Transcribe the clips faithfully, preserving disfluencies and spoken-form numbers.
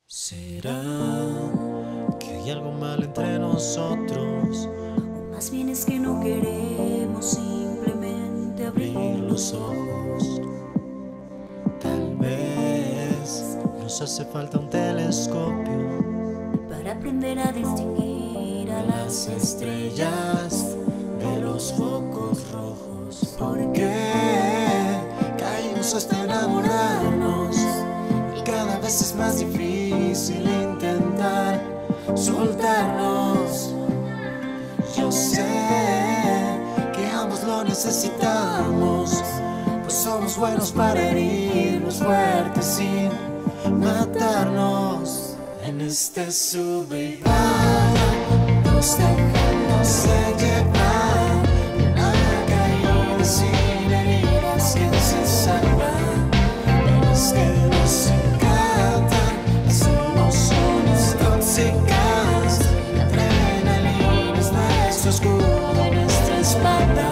¿Será que hay algo mal entre nosotros? O más bien es que no queremos simplemente abrir los ojos. Tal vez nos hace falta un telescopio para aprender a distinguir a las estrellas de los focos rojos. ¿Por qué caímos hasta enamorarnos? Y cada vez es más difícil intentar soltarnos. Yo sé que ambos lo necesitamos, pues somos buenos para herirnos fuertes sin matarnos. En este sube y baja, nos dejamos llevar de una caída sin heridas. ¿Quién se salva? Pero es que nos encantan las emociones tóxicas. La adrenalina es nuestro escudo y nuestra espalda.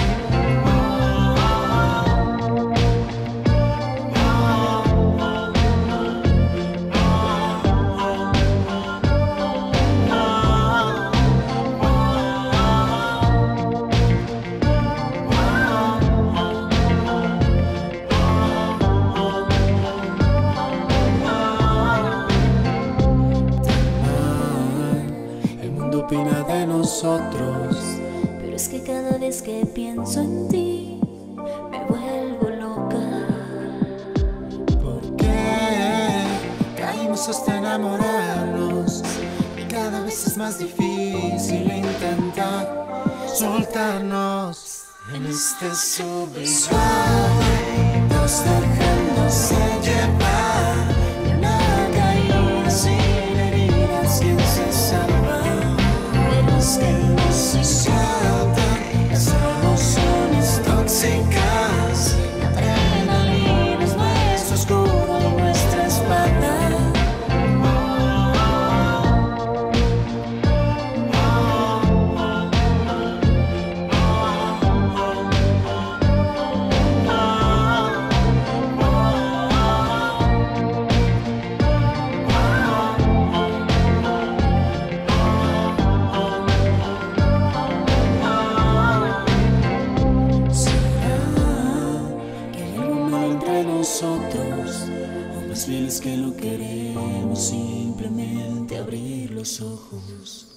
Opina de nosotros, pero es que cada vez que pienso en ti me vuelvo loca. ¿Por qué caímos hasta enamorarnos? Y cada vez es más difícil intentar soltarnos. En este sube y baja, nos dejándose llevar de una caída sin heridas. ¿Quién se salva? Es que nos encantan las emociones tóxicas. La adrenalina es nuestro escudo y nuestra espada. Nosotros, o más bien es que no queremos simplemente abrir los ojos.